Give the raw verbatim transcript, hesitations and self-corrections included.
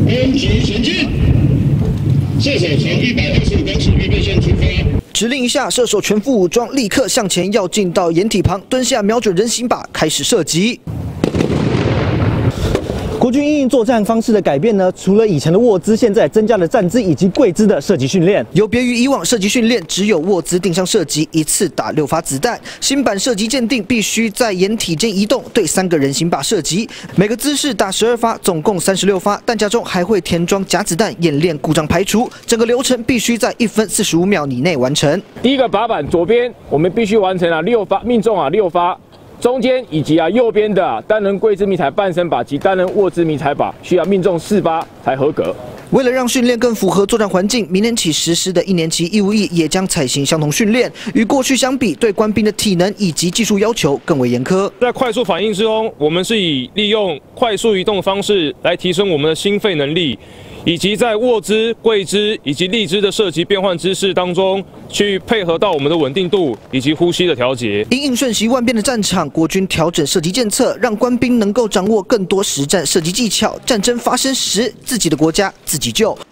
攻击前进，射手从一百二十五公尺预备线出发。 指令一下，射手全副武装，立刻向前要进到掩体旁，蹲下瞄准人形靶，开始射击。 国军因应作战方式的改变呢，除了以前的卧姿，现在增加了站姿以及跪姿的射击训练。 有别于以往射击训练，只有卧姿定向射击，一次打六发子弹。新版射击鉴定必须在掩体间移动，对三个人形靶射击，每个姿势打十二发，总共三十六发。弹夹中还会填装假子弹，演练故障排除。整个流程必须在一分四十五秒以内完成。 第一个靶板左边，我们必须完成啊六发，命中啊六发。 中间以及啊右边的、啊、单人跪姿迷彩半身靶及单人卧姿迷彩靶，需要命中四发才合格。 为了让训练更符合作战环境，明年起实施的一年期义务役也将采行相同训练。与过去相比，对官兵的体能以及技术要求更为严苛。 在快速反应之中，我们是以利用快速移动的方式来提升我们的心肺能力。 以及在卧姿、跪姿以及立姿的射击变换姿势当中，去配合到我们的稳定度以及呼吸的调节。 因应瞬息万变的战场，国军调整射击监测，让官兵能够掌握更多实战射击技巧。战争发生时，自己的国家自己救。